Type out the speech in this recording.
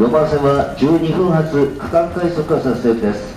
4番線は12分発区間快速がさせてです。